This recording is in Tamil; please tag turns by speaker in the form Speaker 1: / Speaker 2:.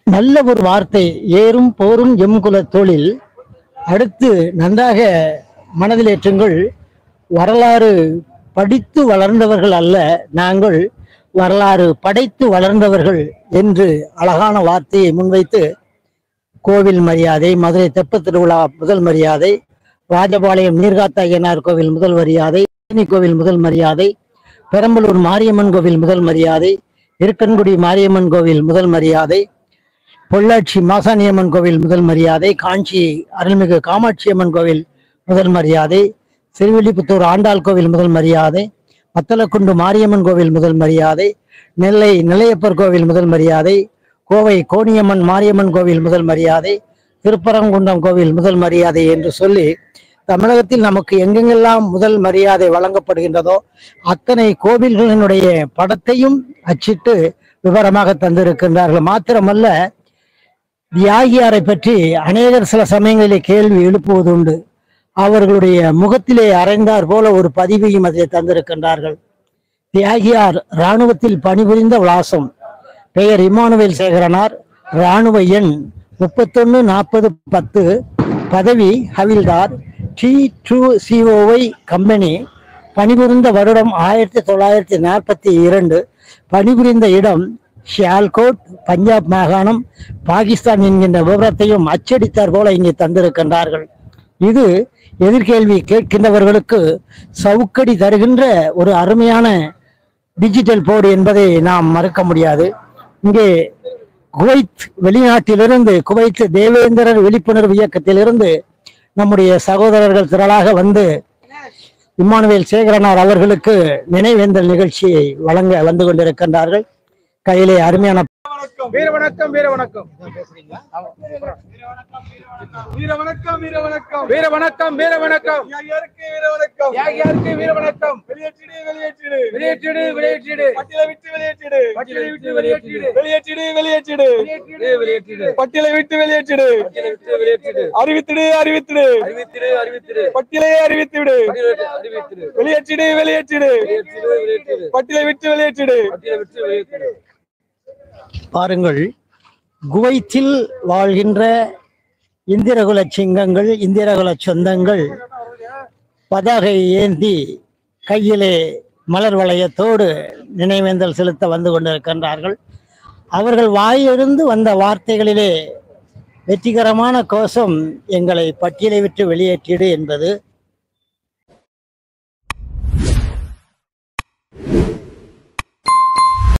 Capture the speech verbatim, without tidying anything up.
Speaker 1: நல்ல ஒரு வார்த்தை. ஏறும் போரும் எம்குல தொழில். அடுத்து நன்றாக மனதில் ஏற்றுங்கள். வரலாறு படித்து வளர்ந்தவர்கள் அல்ல நாங்கள், வரலாறு படைத்து வளர்ந்தவர்கள் என்று அழகான வார்த்தையை முன்வைத்து, கோவில் மரியாதை, மதுரை தெப்பத் திருவிழா முதல் மரியாதை, ராஜபாளையம் நீர்காத்த ஐயனார் கோவில் முதல் மரியாதை, கோவில் முதல் மரியாதை, பெரம்பலூர் மாரியம்மன் கோவில் முதல் மரியாதை, இருக்கன்குடி மாரியம்மன் கோவில் முதல் மரியாதை, பொள்ளாச்சி மாசாணியம்மன் கோவில் முதல் மரியாதை, காஞ்சி அருள்மிகு காமாட்சி அம்மன் கோவில் முதல் மரியாதை, சிறுவில்லிபுத்தூர் ஆண்டாள் கோவில் முதல் மரியாதை, மத்தலக்குண்டு மாரியம்மன் கோவில் முதல் மரியாதை, நெல்லை நெல்லையப்பர் கோவில் முதல் மரியாதை, கோவை கோணியம்மன் மாரியம்மன் கோவில் முதல் மரியாதை, திருப்பரங்குன்றம் கோவில் முதல் மரியாதை என்று சொல்லி தமிழகத்தில் நமக்கு எங்கெங்கெல்லாம் முதல் மரியாதை வழங்கப்படுகின்றதோ அத்தனை கோவில்களினுடைய படத்தையும் அச்சிட்டு விவரமாக தந்திருக்கின்றார்கள். மாத்திரமல்ல, தியாகியாரை பற்றி அநேகர் சில சமயங்களிலே கேள்வி எழுப்புவதுண்டு. அவர்களுடைய முகத்திலே அறைந்தார் போல ஒரு பதிவையும் அதில் தந்திருக்கின்றார்கள். தியாகியார் இராணுவத்தில் பணிபுரிந்த விலாசம். பெயர் இமானுவேல் சேகரனார். இராணுவ எண் முப்பத்தொன்னு நாற்பது பத்து. பதவி havildar. D two COY company. பணிபுரிந்த வருடம் ஆயிரத்தி தொள்ளாயிரத்தி நாற்பத்தி இரண்டு. பணிபுரிந்த இடம் ஷியால்கோட், பஞ்சாப் மாகாணம், பாகிஸ்தான் என்கின்ற விவரத்தையும் அச்சடித்தார் போல இங்கே தந்திருக்கின்றார்கள். இது எதிர்கேள்வி கேட்கின்றவர்களுக்கு சவுக்கடி தருகின்ற ஒரு அருமையான டிஜிட்டல் போர்டு என்பதை நாம் மறுக்க முடியாது. இங்கே குவைத் வெளிநாட்டிலிருந்து, குவைத் தேவேந்திரர் விழிப்புணர்வு இயக்கத்திலிருந்து நம்முடைய சகோதரர்கள் திரளாக வந்து இமானுவேல் சேகரனார் அவர்களுக்கு நினைவேந்தல் நிகழ்ச்சியை வழங்க வந்து கொண்டிருக்கின்றார்கள். கையிலே அருமையான
Speaker 2: வீர வணக்கம், வீர வணக்கம், வீர வணக்கம், வீர வணக்கம், வீர வணக்கம், வீர வணக்கம், யாருக்கு வீர வணக்கம், யாருக்கு வீர வணக்கம். வெளியேற்றிடு, வெளியேற்றிடு, வெளியேற்றிடு, வெளியேற்றிடு, பட்டியலை விட்டு வெளியேற்றிடு, பட்டியலை விட்டு வெளியேற்றிடு, வெளியேற்றிடு, வெளியேற்றிடு, வெளியேற்றிடு, பட்டியலை விட்டு வெளியேற்றிடு, பட்டியலை விட்டு வெளியேற்றிடு, அறிவித்திடு, அறிவித்திடு, அறிவித்திடு, அறிவித்திடு, பட்டியலை அறிவித்திடு, அறிவித்திடு, வெளியேற்றிடு, வெளியேற்றிடு, வெளியேற்றிடு, பட்டியலை விட்டு வெளியேற்றிடு, பட்டியலை விட்டு வெளியேற்றிடு.
Speaker 1: பாருங்கள், குவைத்தில் வாழ்கின்ற இந்திரகுல சிங்கங்கள், இந்திரகுல சொந்தங்கள் பதாகை ஏந்தி கையிலே மலர் வளையத்தோடு நினைவேந்தல் செலுத்த வந்து கொண்டிருக்கின்றார்கள். அவர்கள் வாயிலிருந்து வந்த வார்த்தைகளிலே வெற்றிகரமான கோஷம் எங்களை பட்டியலை விட்டு வெளியேற்றிடு என்பது.